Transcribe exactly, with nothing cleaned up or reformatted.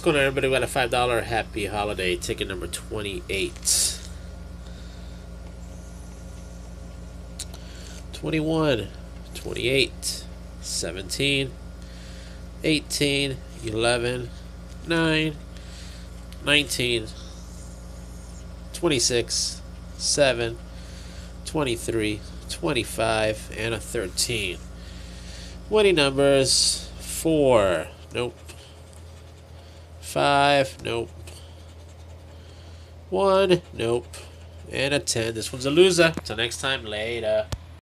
going on, everybody? We got a five dollar Happy Holiday ticket number twenty-eight. twenty-one, twenty-eight, seventeen, eighteen, eleven, nine, nineteen, twenty-six, seven, twenty-three, twenty-five, and a thirteen. Winning numbers four, nope. five, nope. one, nope. And a ten. This one's a loser. Till next time, later.